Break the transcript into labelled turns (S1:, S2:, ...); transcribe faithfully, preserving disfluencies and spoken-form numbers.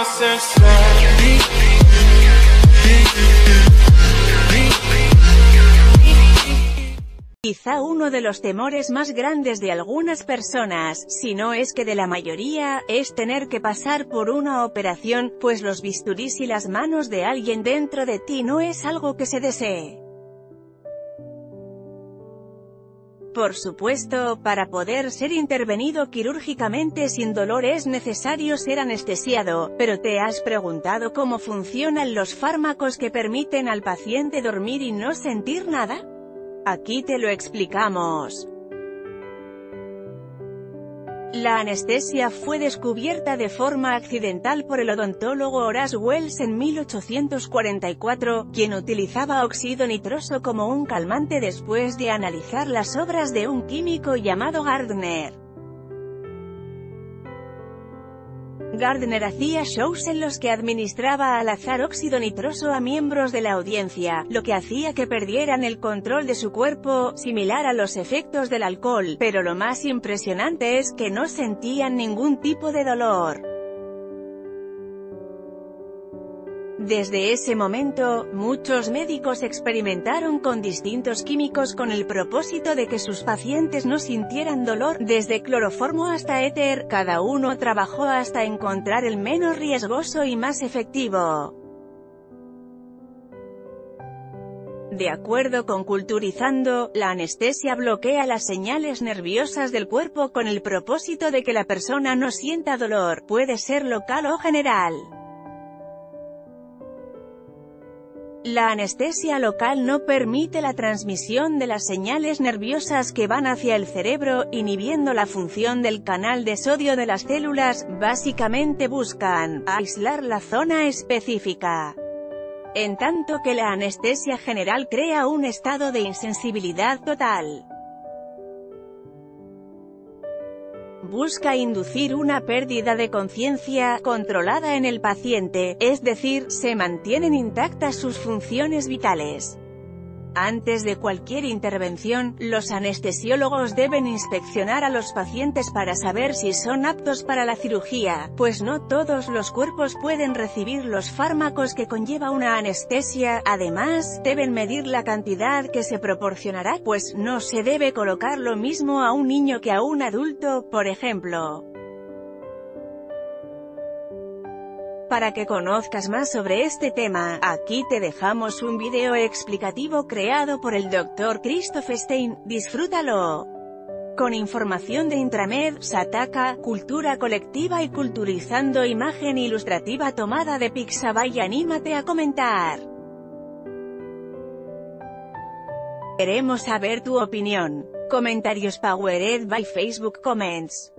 S1: Quizá uno de los temores más grandes de algunas personas, si no es que de la mayoría, es tener que pasar por una operación, pues los bisturís y las manos de alguien dentro de ti no es algo que se desee. Por supuesto, para poder ser intervenido quirúrgicamente sin dolor es necesario ser anestesiado, pero ¿te has preguntado cómo funcionan los fármacos que permiten al paciente dormir y no sentir nada? Aquí te lo explicamos. La anestesia fue descubierta de forma accidental por el odontólogo Horace Wells en mil ochocientos cuarenta y cuatro, quien utilizaba óxido nitroso como un calmante después de analizar las obras de un químico llamado Gardner. Gardner hacía shows en los que administraba al azar óxido nitroso a miembros de la audiencia, lo que hacía que perdieran el control de su cuerpo, similar a los efectos del alcohol, pero lo más impresionante es que no sentían ningún tipo de dolor. Desde ese momento, muchos médicos experimentaron con distintos químicos con el propósito de que sus pacientes no sintieran dolor, desde cloroformo hasta éter, cada uno trabajó hasta encontrar el menos riesgoso y más efectivo. De acuerdo con Culturizando, la anestesia bloquea las señales nerviosas del cuerpo con el propósito de que la persona no sienta dolor, puede ser local o general. La anestesia local no permite la transmisión de las señales nerviosas que van hacia el cerebro, inhibiendo la función del canal de sodio de las células. Básicamente buscan aislar la zona específica. En tanto que la anestesia general crea un estado de insensibilidad total. Busca inducir una pérdida de conciencia controlada en el paciente, es decir, se mantienen intactas sus funciones vitales. Antes de cualquier intervención, los anestesiólogos deben inspeccionar a los pacientes para saber si son aptos para la cirugía, pues no todos los cuerpos pueden recibir los fármacos que conlleva una anestesia. Además, deben medir la cantidad que se proporcionará, pues no se debe colocar lo mismo a un niño que a un adulto, por ejemplo. Para que conozcas más sobre este tema, aquí te dejamos un video explicativo creado por el doctor Christoph Stein, disfrútalo. Con información de Intramed, Sataka, Cultura Colectiva y Culturizando, imagen ilustrativa tomada de Pixabay. Anímate a comentar. Queremos saber tu opinión. Comentarios powered by Facebook Comments.